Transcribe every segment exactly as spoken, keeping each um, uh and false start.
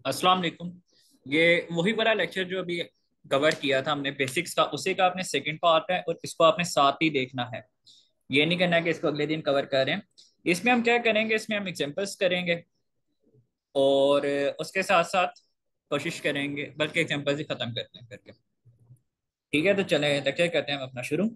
अस्सलाम वालेकुम। ये वही वाला लेक्चर जो अभी कवर किया था हमने बेसिक्स का, उसी का आपने सेकंड पार्ट है और इसको आपने साथ ही देखना है। ये नहीं करना है कि इसको अगले दिन कवर करें। इसमें हम क्या करेंगे, इसमें हम एग्जांपल्स करेंगे और उसके साथ साथ कोशिश करेंगे, बल्कि एग्जांपल्स ही खत्म करते हैं करके। ठीक है, तो चलें लेक्चर करते हैं हम अपना शुरू।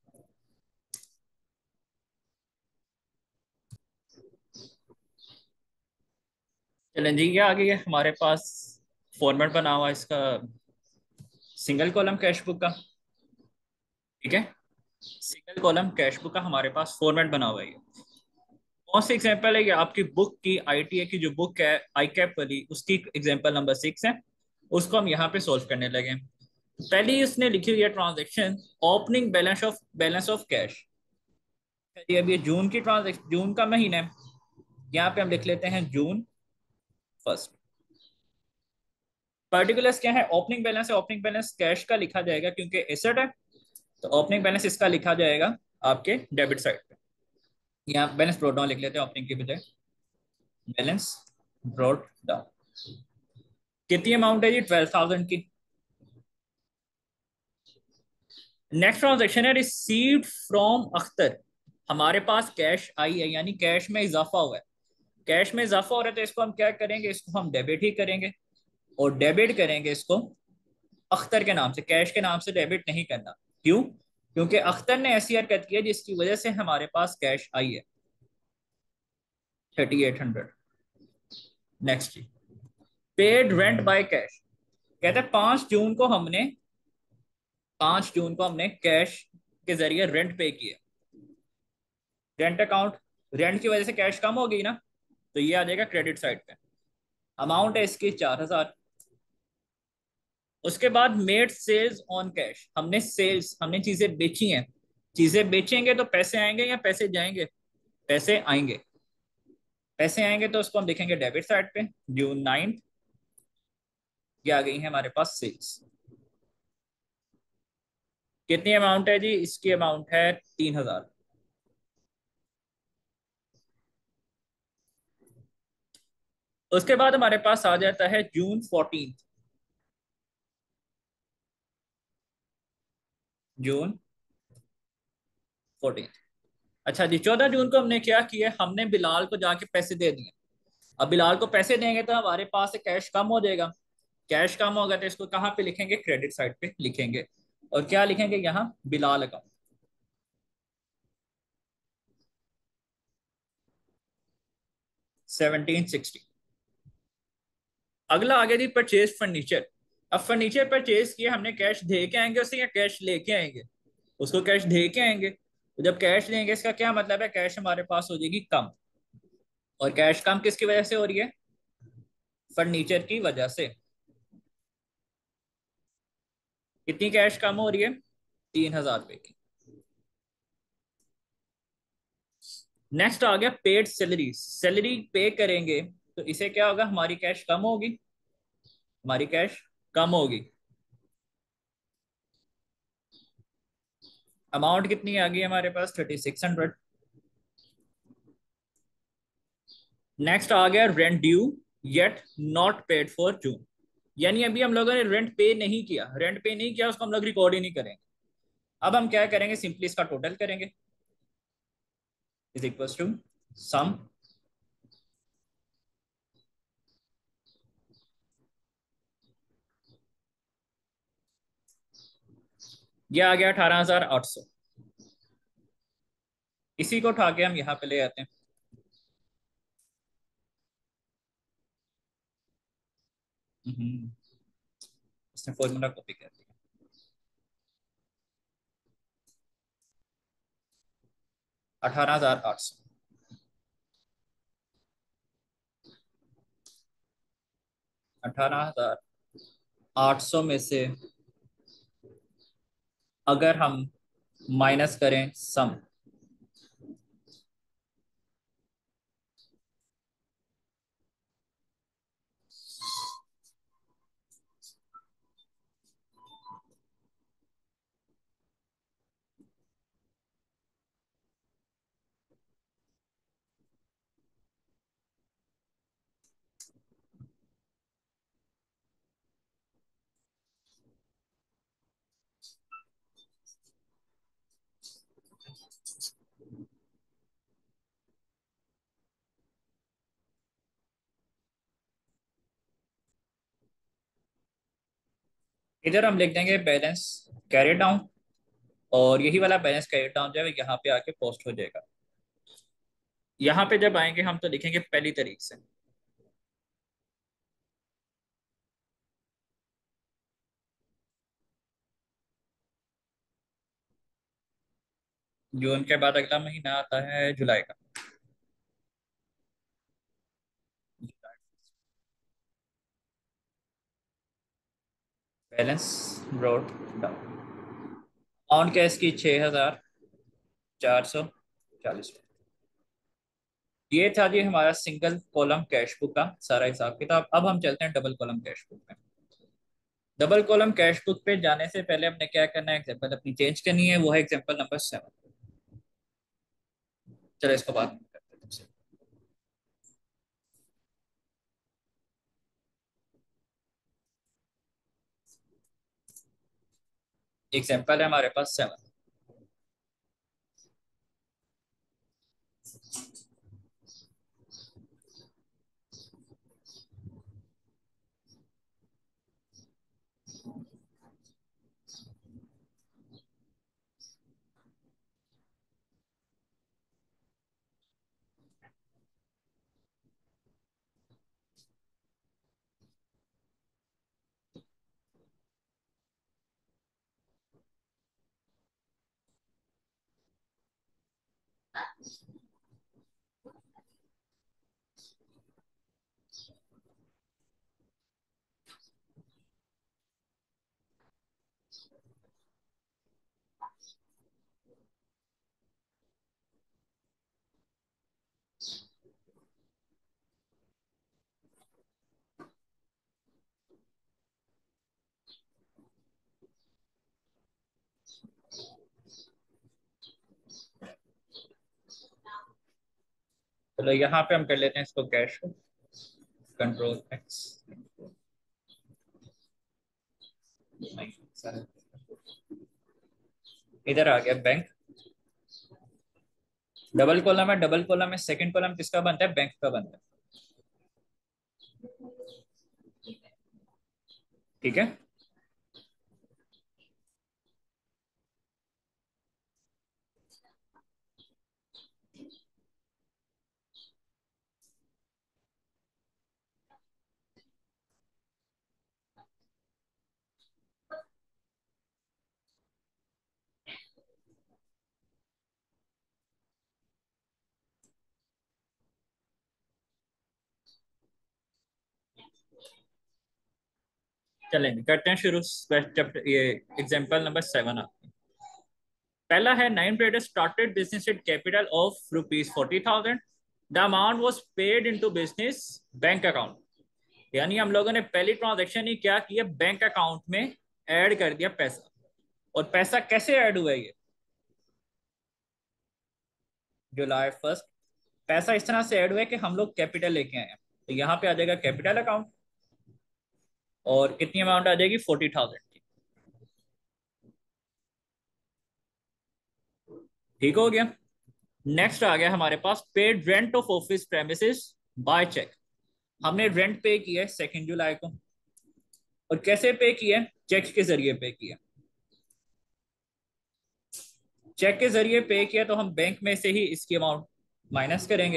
चलें जी, ये आ गई है हमारे पास फॉर्मेट बना हुआ है इसका, सिंगल कॉलम कैश बुक का। ठीक है, सिंगल कॉलम कैश बुक का हमारे पास फॉर्मेट बना हुआ है। कौन सी एग्जांपल है ये? आपकी बुक की, आईटीए की जो बुक है आई कैप वाली, उसकी एग्जांपल नंबर सिक्स है। उसको हम यहाँ पे सोल्व करने लगे। पहली इसने लिखी हुई है transaction opening balance of balance of cash. ये अभी जून की ट्रांजेक्शन, जून का महीना है। यहाँ पे हम लिख लेते हैं जून फर्स्ट। पर्टिकुलर्स क्या है? ओपनिंग बैलेंस है। ओपनिंग बैलेंस कैश का लिखा जाएगा क्योंकि एसेट है, तो ओपनिंग बैलेंस इसका लिखा जाएगा आपके डेबिट साइड पे। यहाँ बैलेंस ब्रॉट डाउन लिख लेते हैं ओपनिंग की बजाय, बैलेंस ब्रॉट डाउन। कितनी अमाउंट है जी? ट्वेल्व थाउजेंड की। नेक्स्ट ट्रांजेक्शन है रिसीव्ड फ्रॉम अख्तर। हमारे पास कैश आई है, यानी कैश में इजाफा हुआ है। कैश में इजाफा हो रहा है तो इसको हम क्या करेंगे? इसको हम डेबिट ही करेंगे। और डेबिट करेंगे इसको अख्तर के नाम से, कैश के नाम से डेबिट नहीं करना। क्यों? क्योंकि अख्तर ने ऐसी हरकत की है जिसकी वजह से हमारे पास कैश आई है थर्टी एट हंड्रेड। नेक्स्ट जी, पेड रेंट बाय कैश। कहते हैं पांच जून को हमने पांच जून को हमने कैश के जरिए रेंट पे किया। रेंट अकाउंट, रेंट की वजह से कैश कम हो गई ना, तो ये आ जाएगा क्रेडिट साइड पे। अमाउंट है इसकी चार हजार। उसके बाद मेड सेल्स ऑन कैश, हमने सेल्स, हमने चीजें बेची हैं। चीजें बेचेंगे तो पैसे आएंगे या पैसे जाएंगे? पैसे आएंगे। पैसे आएंगे तो उसको हम लिखेंगे डेबिट साइड पे। जून नाइन्थ, ये आ गई है हमारे पास सेल्स। कितनी अमाउंट है जी? इसकी अमाउंट है तीन हजार। उसके बाद हमारे पास आ जाता है जून फोर्टीन। जून फोर्टीन। अच्छा जी, चौदह जून को हमने क्या किया? हमने बिलाल को जाके पैसे दे दिए। अब बिलाल को पैसे देंगे तो हमारे पास से कैश कम हो जाएगा। कैश कम होगा तो इसको कहाँ पे लिखेंगे? क्रेडिट साइड पे लिखेंगे। और क्या लिखेंगे यहाँ? बिलाल अकाउंट। Seventeen sixty. अगला आगे जी, परचेज फर्नीचर। अब फर्नीचर परचेज किया हमने, कैश दे के आएंगे उसे या कैश लेके आएंगे? उसको कैश दे के आएंगे। तो जब कैश लेंगे इसका क्या मतलब है? कैश हमारे पास हो जाएगी कम। और कैश कम किसकी वजह से हो रही है? फर्नीचर की वजह से। कितनी कैश कम हो रही है? तीन हजार रुपए की। नेक्स्ट आ गया पेड सैलरी। सैलरी पे करेंगे तो इसे क्या होगा? हमारी कैश कम होगी। हमारी कैश कम होगी। अमाउंट कितनी आ गई हमारे पास? Thirty six hundred. नेक्स्ट आ गया rent due yet not paid for June. यानी अभी हम लोगों ने रेंट पे नहीं किया। रेंट पे नहीं किया उसको हम लोग रिकॉर्ड ही नहीं करेंगे। अब हम क्या करेंगे? सिंपली इसका टोटल करेंगे। Is equals to sum. ये आ गया अठारह हजार आठ सौ। इसी को उठा के हम यहाँ पे ले आते हैं। हम्म, इसने फॉर्मूला कॉपी कर दिया। अठारह हजार आठ सौ। अठारह हजार आठ सौ में से अगर हम माइनस करें सम, इधर हम लिख देंगे बैलेंस कैरी डाउन, और यही वाला बैलेंस कैरी डाउन जो है यहाँ पे आके पोस्ट हो जाएगा। यहाँ पे जब आएंगे हम तो लिखेंगे पहली तारीख से। जून के बाद अगला महीना आता है जुलाई का। Balance brought down. अमाउंट क्या है इसकी? छः हजार चार सौ चालीस। ये था जी हमारा सिंगल कॉलम कैश बुक का सारा हिसाब किताब। अब हम चलते हैं डबल कॉलम कैश बुक में। डबल कॉलम कैश बुक पे जाने से पहले हमने क्या करना है, एग्जाम्पल अपनी चेंज करनी है, वो है एग्जाम्पल नंबर सेवन। चलो इसको बात करते हैं तुमसे। एग्जाम्पल है हमारे पास सेवन। चलो यहाँ पे हम कर लेते हैं इसको कैश को। Control X. इधर आ गया बैंक। डबल कॉलम है, डबल कॉलम में सेकंड कॉलम किसका बनता है? बैंक का बनता है। ठीक है। चलेंगे करते हैं शुरू। चैप्टर ये एग्जांपल नंबर सेवन आप। पहला है nine traders started business with capital of rupees forty thousand. The amount was paid into business bank account. यानी हम लोगों ने पहली ट्रांजैक्शन ही क्या किया, बैंक अकाउंट में ऐड कर दिया पैसा। और पैसा कैसे ऐड हुआ है ये? July first. पैसा इस तरह से ऐड हुआ है कि हम लोग कैपिटल लेके आए हैं, तो यहाँ पे आ जाएगा कैपिटल अकाउंट। और कितनी अमाउंट आ जाएगी? फोर्टी थाउजेंड की। ठीक हो गया। नेक्स्ट आ गया हमारे पास paid rent of office premises by cheque. हमने रेंट पे किया है सेकेंड जुलाई को। और कैसे पे किया है? चेक के जरिए पे किया। चेक के जरिए पे किया तो हम बैंक में से ही इसकी अमाउंट माइनस करेंगे।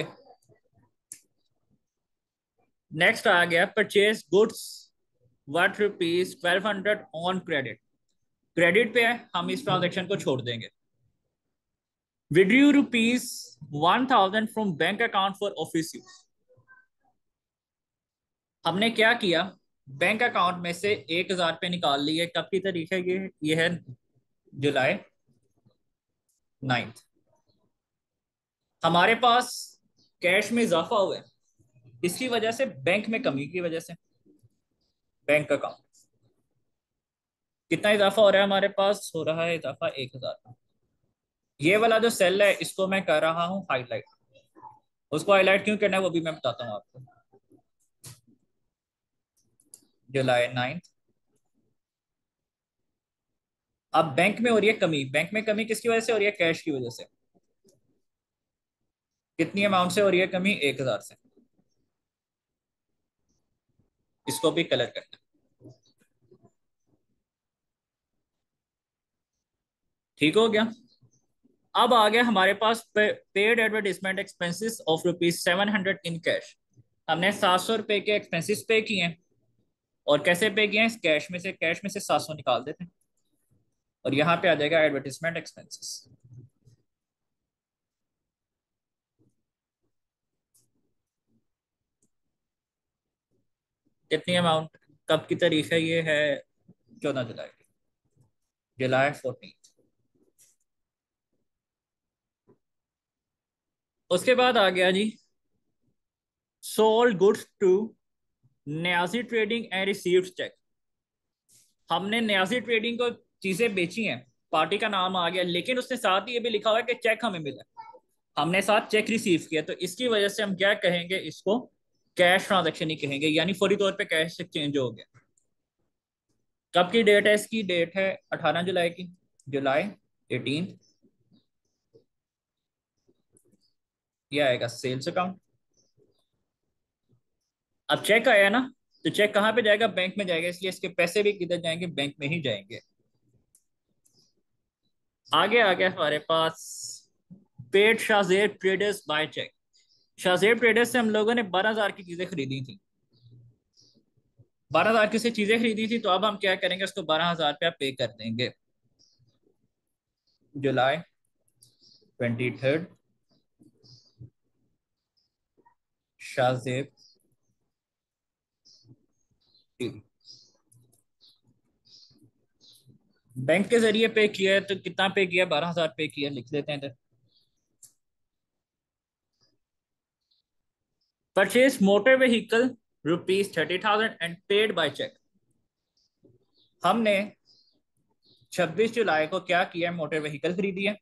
नेक्स्ट आ गया purchase goods worth rupees twelve hundred on credit. Credit पे है, हम इस ट्रांजेक्शन को छोड़ देंगे। Withdrew rupees one thousand from bank account for office use. हमने क्या किया, बैंक अकाउंट में से एक हजार रुपये निकाल लिए। कब की तारीख है ये? ये है जुलाई नाइन्थ। हमारे पास कैश में इजाफा हुआ है, इसकी वजह से बैंक में कमी की वजह से। बैंक अकाउंट कितना इजाफा हो रहा है? हमारे पास हो रहा है इजाफा एक हजार। ये वाला जो सेल है इसको मैं कर रहा हूँ हाईलाइट। उसको हाईलाइट क्यों करना है वो भी मैं बताता हूँ आपको। जुलाई नाइन्थ। अब बैंक में हो रही है कमी। बैंक में कमी किसकी वजह से हो रही है? कैश की वजह से। कितनी अमाउंट से हो रही है कमी? एक हजार से। इसको भी कलर करना है। ठीक हो गया। अब आ गया हमारे पास paid advertisement expenses of rupees seven hundred in cash. हमने सात सौ रुपए के एक्सपेंसेस पे किए हैं। और कैसे पे किए हैं? कैश में से, कैश में से सात सौ निकाल देते हैं और यहाँ पे आ जाएगा एडवर्टीजमेंट एक्सपेंसेस। कितनी अमाउंट, कब की तारीख है? ये है चौदह जुलाई, जुलाई फोर्टीन। उसके बाद आ गया जी, sold goods to Niazi trading and received cheque. हमने न्याजी ट्रेडिंग को चीजें बेची हैं, पार्टी का नाम आ गया, लेकिन उसने साथ ही ये भी लिखा हुआ है कि चेक हमें मिला। हमने साथ चेक रिसीव किया, तो इसकी वजह से हम क्या कहेंगे? इसको कैश ट्रांजैक्शन ही कहेंगे, यानी फौरी तौर पे कैश से चेंज हो गया। कब की डेट है? इसकी डेट है अठारह जुलाई की, जुलाई एटीन। ये आएगा सेल्स अकाउंट। अब चेक आया ना, तो चेक कहाँ पे जाएगा? बैंक में जाएगा, इसलिए इसके पैसे भी किधर जाएंगे? बैंक में ही जाएंगे। आगे आ गया हमारे पास paid Shahzeb traders by cheque. Shahzeb traders से हम लोगों ने बारह हजार की चीजें खरीदी थी। बारह हजार की से चीजें खरीदी थी, तो अब हम क्या करेंगे? उसको बारह हजार रुपया पे कर देंगे। July twenty third, Shahzeb. Bank के जरिए पे किया है, तो कितना पे किया? बारह हजार पे किया, लिख देते हैं इधर। Purchase motor vehicle rupees thirty thousand and paid by cheque. हमने छब्बीस जुलाई को क्या किया? मोटर व्हीकल खरीदी है।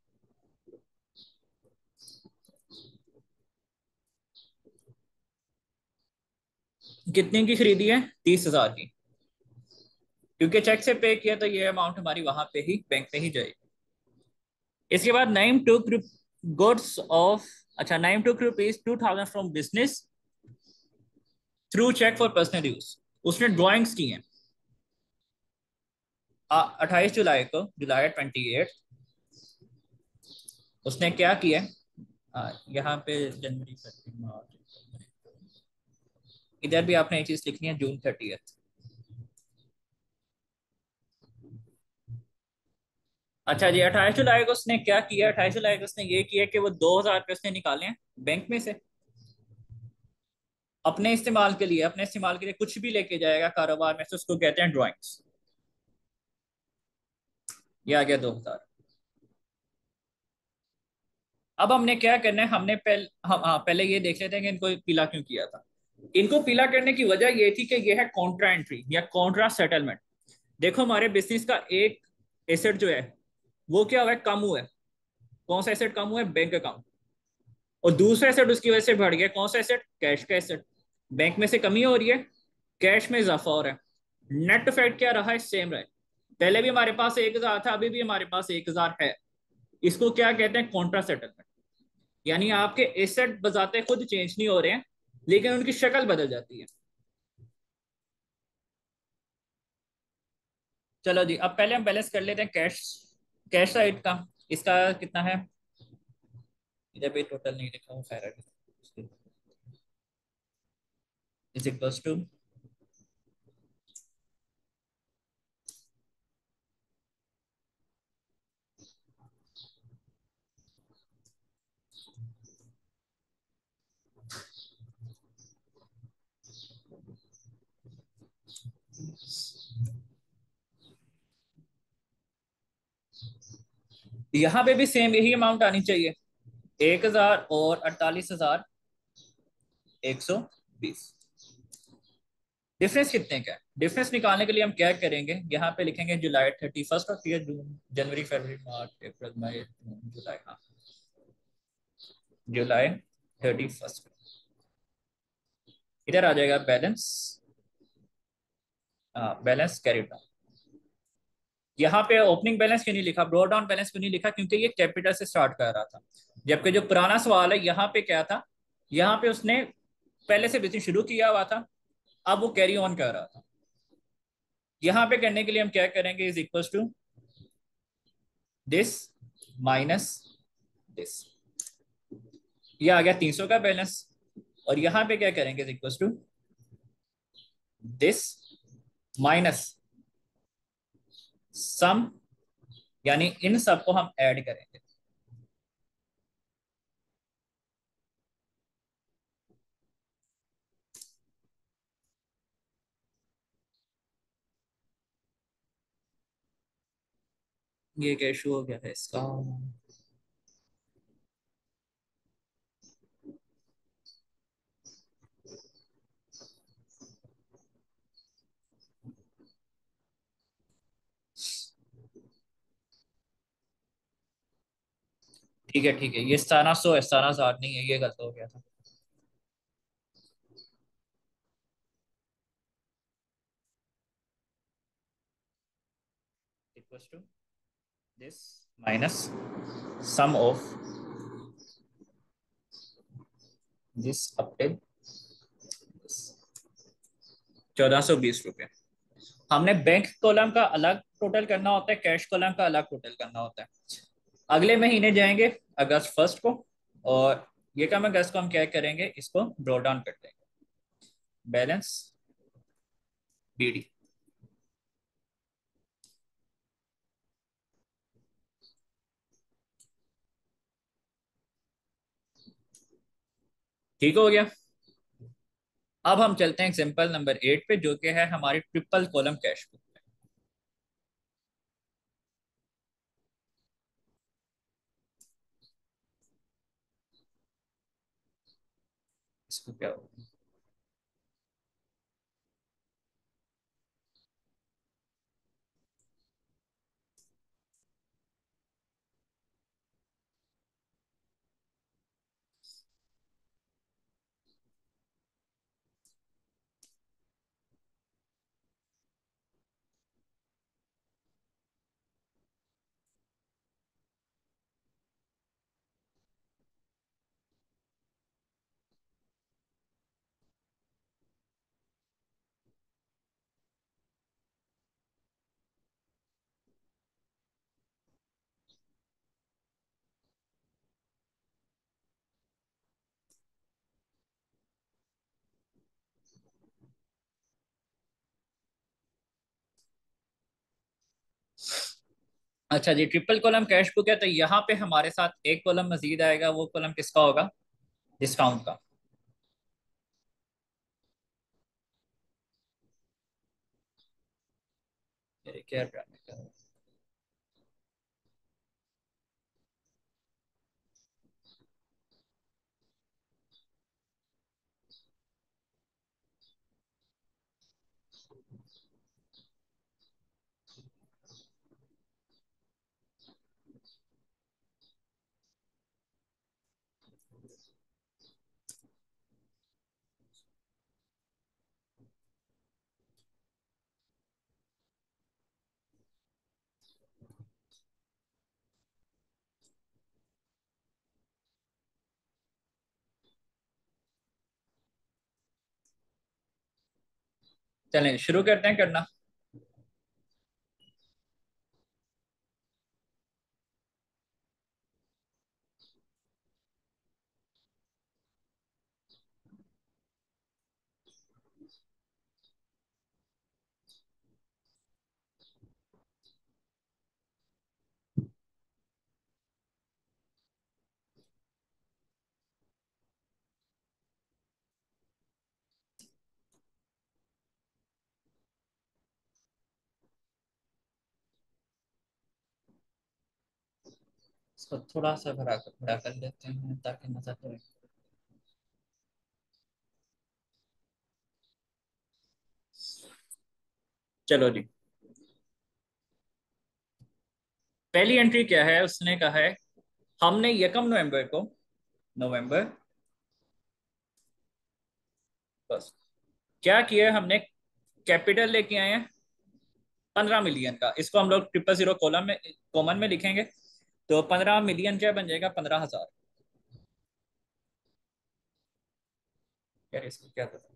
कितने की खरीदी है? तीस हजार की। क्योंकि चेक से पे किया, तो ये अमाउंट हमारी वहां पे ही बैंक में ही जाएगी। इसके बाद नाइम टू गुड्स ऑफ, अच्छा, Naim to rupees two thousand from business through cheque for personal use. उसने ड्राइंग्स की हैं। अट्ठाईस जुलाई को, जुलाई ट्वेंटी एट, उसने क्या किया? आ, यहाँ पे जनवरी फरवरी मार्च, इधर भी आपने एक चीज लिखनी है, जून थर्टी। अच्छा जी, अट्ठाईस जुलाई को उसने क्या किया? अट्ठाईस जुलाई को उसने ये किया कि वो दो हजार रुपये उसने निकाले हैं बैंक में से, अपने इस्तेमाल के लिए। अपने इस्तेमाल के लिए कुछ भी लेके जाएगा कारोबार में से, उसको कहते हैं ड्राइंग्स। ये आ गया दो हजार। अब हमने क्या करना है? हमने पहले हम हाँ पहले ये देख लेते हैं कि इनको पीला क्यों किया था। इनको पीला करने की वजह ये थी कि ये है कॉन्ट्रा एंट्री या कॉन्ट्रा सेटलमेंट। देखो, हमारे बिजनेस का एक एसेट जो है वो क्या हुआ है? कम हुआ है। कौन सा एसेट कम हुआ है? Bank account. और दूसरा एसेट उसकी वजह से बढ़ गया। कौन सा एसेट? कैश का एसेट। बैंक में से कमी हो रही है, कैश में इजाफा हो रहा है। नेट इफेक्ट क्या रहा है? सेम रहा है। पहले भी हमारे पास एक हजार था, अभी भी हमारे पास एक हजार है। इसको क्या कहते हैं? Contra settlement. यानी आपके एसेट बजाते खुद चेंज नहीं हो रहे हैं, लेकिन उनकी शक्ल बदल जाती है। चलो जी, अब पहले हम बैलेंस कर लेते हैं कैश, कैश साइड का। इसका कितना है? इधर भी टोटल नहीं लिखा हूँ, खैर इज इक्वल्स टू, यहाँ पे भी सेम यही अमाउंट आनी चाहिए, एक हजार और अड़तालीस हजार एक सौ बीस। डिफरेंस कितने का है? डिफरेंस निकालने के लिए हम क्या करेंगे? यहाँ पे लिखेंगे जुलाई थर्टी फर्स्ट होती है, जून, जनवरी फरवरी मार्च अप्रैल मई जून जुलाई, हाँ, जुलाई थर्टी फर्स्ट। इधर आ जाएगा बैलेंस, बैलेंस कैरिड डाउन। यहाँ पे ओपनिंग बैलेंस क्यों नहीं लिखा, ब्रॉड डाउन बैलेंस क्यों नहीं लिखा? क्योंकि ये कैपिटल से स्टार्ट कर रहा था। जबकि जो पुराना सवाल है, यहाँ पे क्या था? यहाँ पे उसने पहले से बिजनेस शुरू किया हुआ था, अब वो कैरी ऑन कर रहा था। यहाँ पे करने के लिए हम क्या करेंगे? Is equal to this minus this, ये आ गया तीन सौ का बैलेंस। और यहाँ पे क्या करेंगे, equal to this minus sum, यानी इन सबको हम ऐड करेंगे। ये क्या इशू हो गया है इसका। ठीक है ठीक है, ये सतारह सौ है, सतारह हजार नहीं है, ये गलत हो गया था। Equal to this minus sum of this up till चौदह सौ बीस रुपये। हमने बैंक कॉलम का अलग टोटल करना होता है, कैश कॉलम का अलग टोटल करना होता है। अगले महीने जाएंगे अगस्त फर्स्ट को, और ये काम अगस्त को हम क्या करेंगे, इसको ड्रॉ डाउन कर देंगे, बैलेंस बीडी। ठीक हो गया। अब हम चलते हैं एग्जाम्पल नंबर एट पे, जो कि है हमारी ट्रिपल कॉलम कैश बुक। इसको क्या होगा। अच्छा जी, ट्रिपल कॉलम कैश बुक है, तो यहाँ पे हमारे साथ एक कॉलम मजीद आएगा, वो कॉलम किसका होगा, डिस्काउंट का। ये क्या ड्रामे का है? चलें शुरू करते हैं करना। इसको थोड़ा सा बड़ा कर बड़ा कर लेते हैं ताकि मजा तो। चलो जी, पहली एंट्री क्या है, उसने कहा है हमने यकम नवंबर को, नवंबर बस, क्या किया है हमने, कैपिटल लेके आए हैं पंद्रह मिलियन का, इसको हम लोग ट्रिपल जीरो कॉलम में कॉमन में लिखेंगे। तो पंद्रह मिलियन क्या बन जाएगा, पंद्रह हजार। यार इसको क्या करें,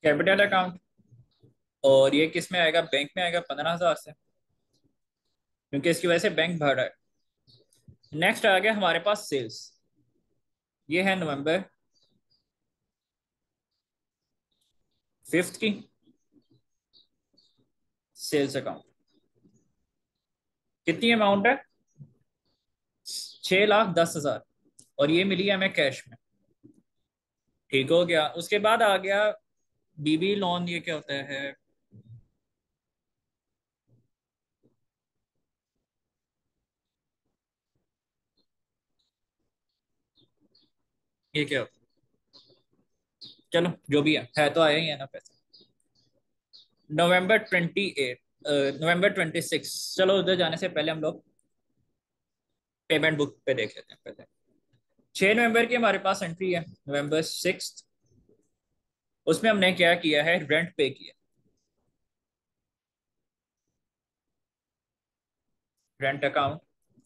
कैपिटल अकाउंट। और ये किस में आएगा? बैंक में आएगा, पंद्रह हजार से, क्योंकि इसकी वजह से बैंक बढ़ रहा है। नेक्स्ट आ गया हमारे पास सेल्स। ये है नवंबर फिफ्थ की सेल्स अकाउंट। कितनी अमाउंट है? छह लाख दस हजार। और ये मिली है हमें कैश में। ठीक हो गया। उसके बाद आ गया बीबी लोन। ये क्या होता है? ये क्या होता है? चलो जो भी है है तो आया ही है ना पैसे। November twenty eight, November twenty six. चलो उधर जाने से पहले हम लोग पेमेंट बुक पे देख लेते हैं पहले। छह नवंबर की हमारे पास एंट्री है, नवंबर सिक्स। उसमें हमने क्या किया है? रेंट पे किया। Rent account.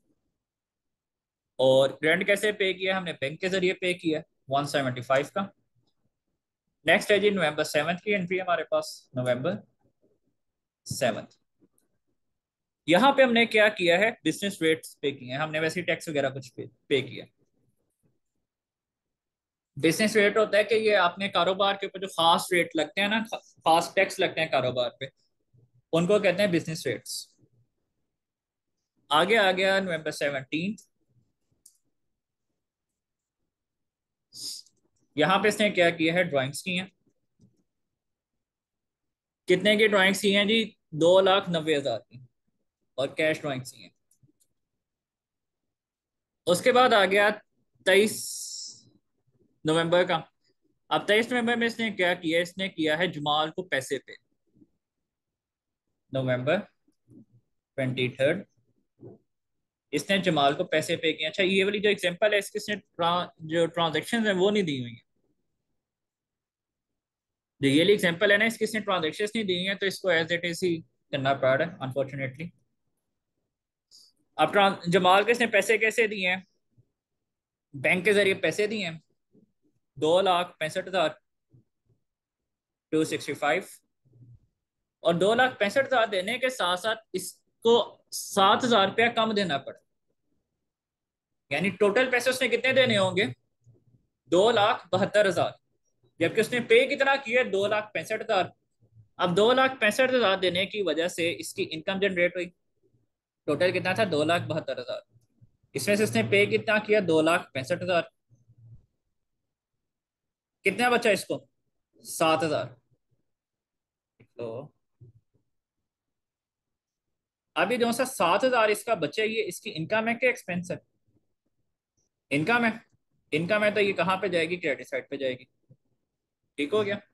और रेंट कैसे पे किया? हमने बैंक के जरिए पे किया, वन सेवेंटी फाइव का। नेक्स्ट है जी नवंबर सेवन्थ की एंट्री हमारे पास, नवंबर सेवन्थ। यहाँ पे हमने क्या किया है? बिजनेस रेट्स पे किए हैं हमने, वैसे टैक्स वगैरह कुछ पे, पे किया। बिजनेस रेट होता है कि ये आपने कारोबार के ऊपर जो खास रेट लगते हैं ना, खास टैक्स लगते हैं कारोबार पे, उनको कहते हैं बिजनेस रेट्स। आगे आ गया नवंबर सेवनटीन। यहाँ पे इसने क्या किया है? ड्राइंग्स की हैं। कितने की ड्राइंग्स की हैं जी? दो लाख नब्बे हजार की। और कैश ड्राइंग्स की हैं। उसके बाद आ गया तेईस नवंबर का। अब तेईस नवंबर में इसने क्या किया? इसने किया है जमाल को पैसे पे। नवंबर ट्वेंटी थर्ड, इसने जमाल को पैसे पे किए। अच्छा, ये वाली जो एग्जांपल है इसकी, इसने ट्रा, जो ट्रांजेक्शन है वो नहीं दी हुई है। जो ये वाली एग्जांपल है ना, इसकी इसने ट्रांजेक्शन नहीं दी है, तो इसको एज इट इज ही करना पड़ रहा है अनफॉर्चुनेटली। अब ट्रां- जमाल के इसने पैसे कैसे दिए हैं? बैंक के जरिए पैसे दिए हैं, दो लाख पैंसठ हजार टू सिक्सटी फाइव। और दो लाख पैंसठ हजार देने के साथ साथ इसको सात हजार रुपया कम देना पड़ा। यानी टोटल पैसे उसने कितने देने होंगे? दो लाख बहत्तर हजार। जबकि उसने पे कितना किया? दो लाख पैंसठ हजार। अब दो लाख पैंसठ हजार देने की वजह से इसकी इनकम जनरेट हुई। टोटल कितना था? दो लाख बहत्तर हजार। इसमें से इसने पे कितना किया? दो लाख पैंसठ हजार। कितना बचा इसको? सात हजार। तो अभी जो सा सात हजार इसका बचे, ये इसकी इनकम है कि एक्सपेंस है? इनकम है। इनकम है तो ये कहाँ पे जाएगी? क्रेडिट साइड पे जाएगी। ठीक हो गया।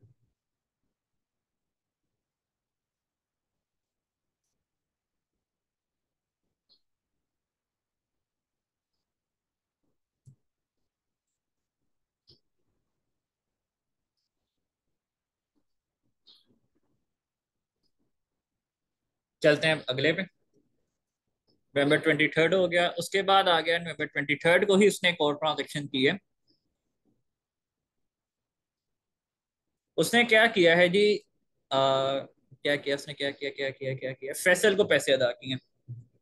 चलते हैं अगले पे। नवंबर ट्वेंटी थर्ड हो गया। उसके बाद आ गया नवंबर ट्वेंटी थर्ड को ही उसने एक और ट्रांजेक्शन की है। उसने क्या किया है जी? आ, क्या किया उसने? क्या किया क्या किया क्या किया? फैसल को पैसे अदा किए हैं।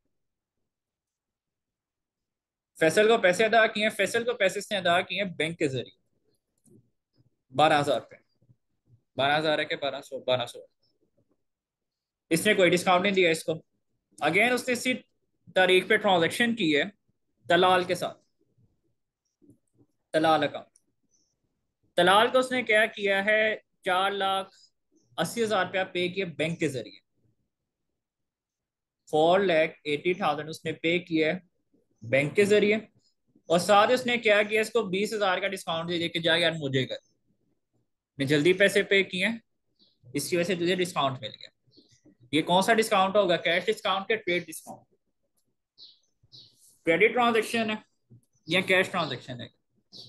फैसल को पैसे अदा किए हैं। फैसल को पैसे इसने अदा किए हैं बैंक के जरिए, बारह हजार रुपये। बारह हजार है कि बारह सौ? बारह सौ। इसने कोई डिस्काउंट नहीं दिया इसको। अगेन उसने इसी तारीख पे ट्रांजेक्शन की है तलाल के साथ। तलाल अकाउंट। तलाल को उसने क्या किया है? चार लाख अस्सी हजार रुपया पे किए बैंक के जरिए। फोर लैख एटी थाउजेंड उसने पे किया है बैंक के जरिए। और साथ ही उसने क्या किया? इसको बीस हजार का डिस्काउंट दे दे के जा यार मुझे कर, ने जल्दी पैसे पे किए हैं, इसकी वजह से तुझे डिस्काउंट मिल गया। ये कौन सा डिस्काउंट होगा? कैश डिस्काउंट के ट्रेड डिस्काउंट? क्रेडिट ट्रांजेक्शन है या कैश ट्रांजेक्शन है?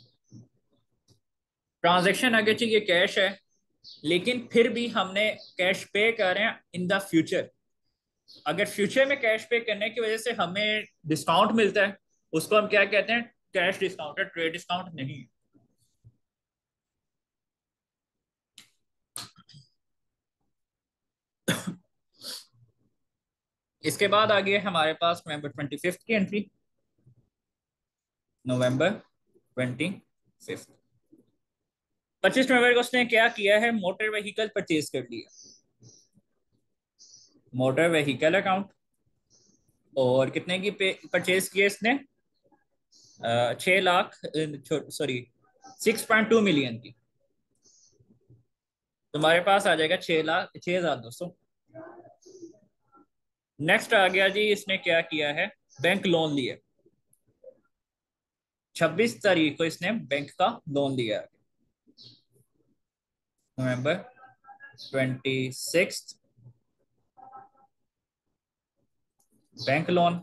ट्रांजेक्शन अगर चाहिए कैश है, लेकिन फिर भी हमने कैश पे कर रहे हैं इन द फ्यूचर। अगर फ्यूचर में कैश पे करने की वजह से हमें डिस्काउंट मिलता है, उसको हम क्या कहते हैं? कैश डिस्काउंट है, ट्रेड डिस्काउंट नहीं है। इसके बाद आ गई है हमारे पास नवंबर ट्वेंटी फिफ्थ की एंट्री। नवंबर ट्वेंटी फिफ्थ, पच्चीस नवंबर को उसने क्या किया है, मोटर व्हीकल परचेज कर लिया, मोटर व्हीकल अकाउंट। और कितने की पे परचेज की है इसने, छह lakh, sorry, six point two million की। तुम्हारे पास आ जाएगा छह लाख, छह हजार दो सौ। नेक्स्ट आ गया जी, इसने क्या किया है, बैंक लोन लिया। छब्बीस तारीख को इसने बैंक का लोन लिया, November twenty six, bank loan.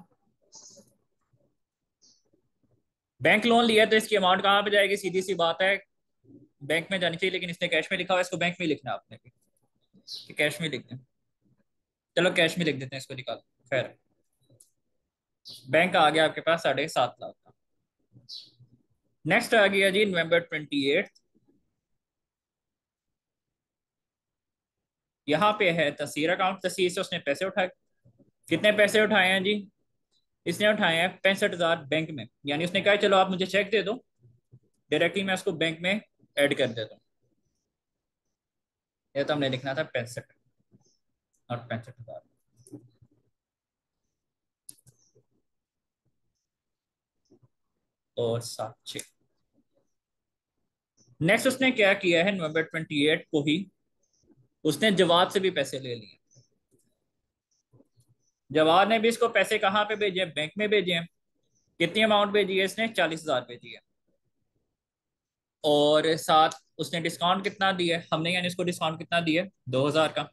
Bank loan लिया तो इसकी अमाउंट कहाँ पे जाएगी, सीधी सी बात है, बैंक में जानी चाहिए, लेकिन इसने कैश में लिखा हुआ है, इसको बैंक में लिखना है आपने भी, कि कैश में लिख दें। चलो कैश में लिख देते हैं, इसको निकाल। खैर, बैंक आ गया आपके पास साढ़े सात लाख का। नेक्स्ट आ गया जी नवंबर ट्वेंटी एट, यहाँ पे है तसीर अकाउंट। तसीर से उसने पैसे उठाए। कितने पैसे उठाए हैं जी, इसने उठाए हैं पैंसठ हजार बैंक में, यानी उसने कहा चलो आप मुझे चेक दे दो, डायरेक्टली मैं उसको बैंक में ऐड कर देता हूँ। ये तो हमने लिखना था पैंसठ, नॉट पैंसठ हजार। और सात छः। नेक्स्ट उसने क्या किया है, नवंबर ट्वेंटी एट को ही उसने जवाब से भी पैसे ले लिए। जवाब ने भी इसको पैसे कहाँ पे भेजे हैं, बैंक में भेजे हैं। कितनी अमाउंट भेजी है इसने, चालीस हजार भेजी है। और साथ उसने डिस्काउंट कितना दिया है, हमने यानी इसको डिस्काउंट कितना दिया है, दो हजार का।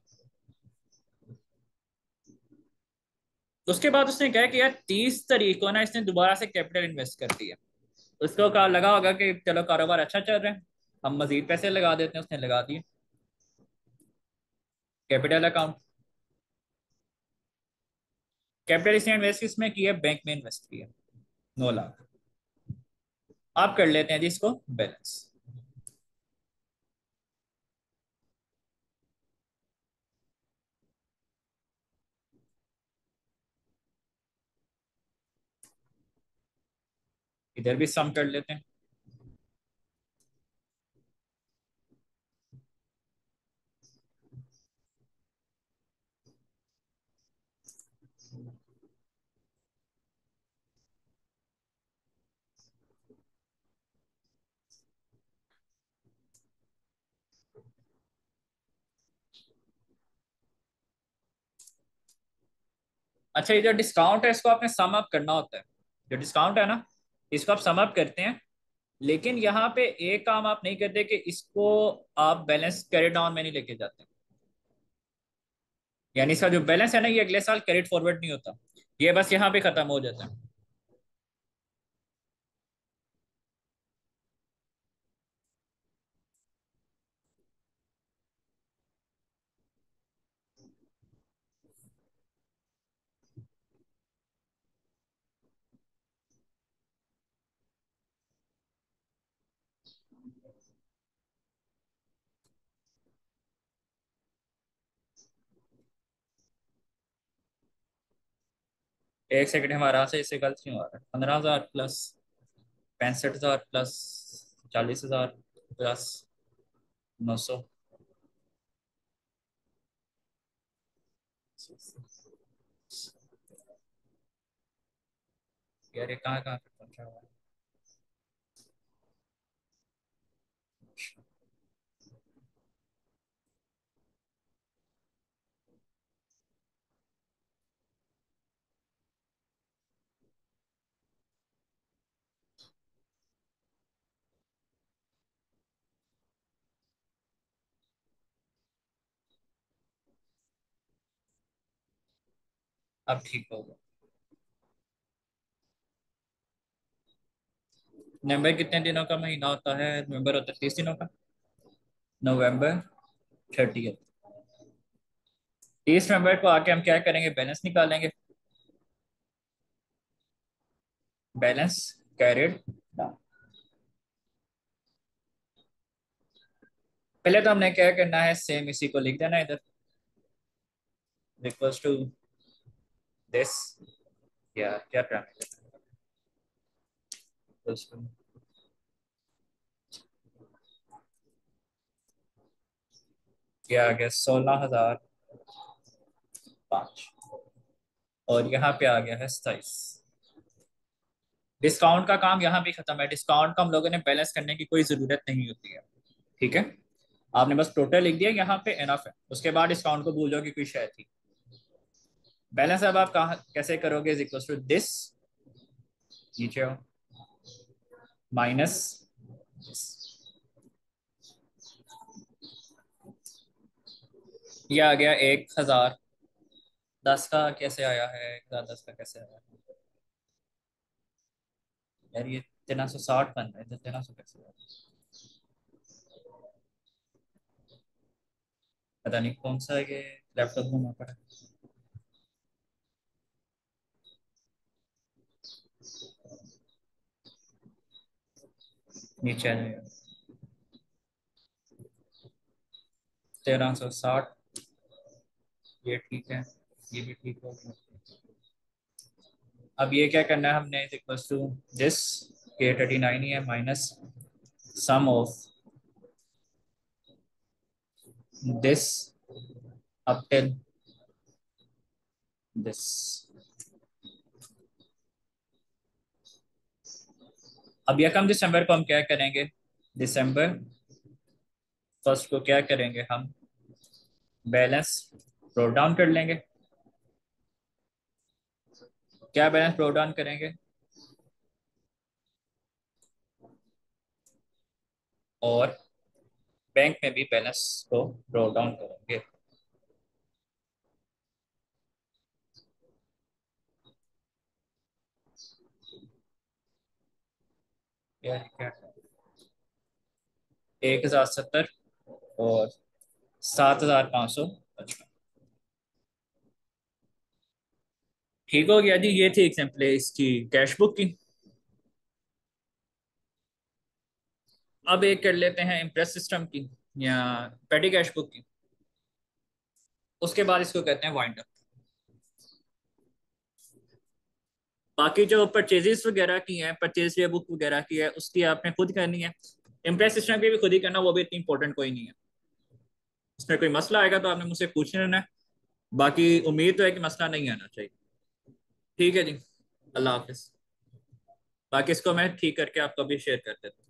उसके बाद उसने क्या किया, तीस तारीख को ना इसने दोबारा से कैपिटल इन्वेस्ट कर दिया। उसको कहा लगा होगा कि चलो कारोबार अच्छा चल रहा है, हम मजीद पैसे लगा देते हैं, उसने लगा दिए कैपिटल अकाउंट। कैपिटल इसने इन्वेस्ट किसमें किया, बैंक में इन्वेस्ट किया, नौ लाख। आप कर लेते हैं जी इसको बैलेंस। इधर भी सम कर लेते हैं। अच्छा, ये जो डिस्काउंट है इसको आपने सम अप करना होता है। जो डिस्काउंट है ना, इसको आप सम अप करते हैं, लेकिन यहाँ पे एक काम आप नहीं करते कि इसको आप बैलेंस कैरी डाउन में नहीं लेके जाते। यानी इसका जो बैलेंस है ना, ये अगले साल कैरिड फॉरवर्ड नहीं होता, ये बस यहाँ पे खत्म हो जाता है। एक सेकंड, हमारा से इससे गलत क्यों आ रहा है, पंद्रह हजार प्लस पैंसठ हजार प्लस चालीस हजार प्लस नौ सौ। यार ये कहाँ कहाँ पे पहुंचा हुआ है। अब ठीक होगा। नवंबर कितने दिनों का महीना होता है, नवंबर होता है तीस दिनों का। नवंबर थर्टी, तीस नवंबर को आके हम क्या करेंगे, बैलेंस निकालेंगे, बैलेंस कैरिड डाउन। पहले तो हमने क्या करना है, सेम इसी को लिख देना इधर, इक्वल्स टू दिस, या क्या पैरामीटर क्या आ गया, सोलह हजार पाँच, और यहाँ पे आ गया है सताइस। डिस्काउंट का काम यहाँ भी खत्म है। डिस्काउंट का हम लोगों ने बैलेंस करने की कोई जरूरत नहीं होती है। ठीक है, आपने बस टोटल लिख दिया, यहाँ पे एनफ है, उसके बाद डिस्काउंट को भूल जाओ कि कोई शय थी। बैलेंस अब आप कहाँ कैसे करोगे, इज इक्वल टू दिस, नीचे आओ, माइनस, ये आ गया एक हजार। दस का कैसे आया है, एक हजार दस का कैसे आया है यार, ये तेरह सौ साठ बन रहा है, तेरह सौ कैसे आया? पता नहीं कौन सा है, ये लैपटॉप घूमा पड़ा है। नीचे आ जाएगा, तेरह सौ साठ, ये ठीक है, ये भी ठीक हो गया। अब ये क्या करना है हमने, इक्वल टू दिस, के थर्टी नाइन ही है, minus sum of this up till this. अब यकम दिसंबर को हम क्या करेंगे, दिसंबर फर्स्ट को क्या करेंगे हम, बैलेंस ब्रोट डाउन कर लेंगे। क्या बैलेंस ब्रोट डाउन करेंगे, और बैंक में भी बैलेंस को ब्रोट डाउन करेंगे। क्या क्या, एक हजार सत्तर, और सात हजार पाँच सौ पचपन। ठीक हो गया जी, ये थी एग्जाम्पल इसकी कैश बुक की। अब एक कर लेते हैं इम्प्रेस सिस्टम की, या पेटी कैश बुक की। उसके बाद इसको कहते हैं वाइंड अप। बाकी जो परचेजेस वगैरह की हैं, परचेज बुक वगैरह की है, उसकी आपने खुद करनी है। इम्प्रेस सिस्टम की भी खुद ही करना, वो भी इतनी इंपॉर्टेंट कोई नहीं है। उसमें कोई मसला आएगा तो आपने मुझसे पूछ लेना है। बाकी उम्मीद तो है कि मसला नहीं आना चाहिए। ठीक है जी, अल्लाह हाफिज। बाकी इसको मैं ठीक करके आपको भी शेयर कर देता हूँ।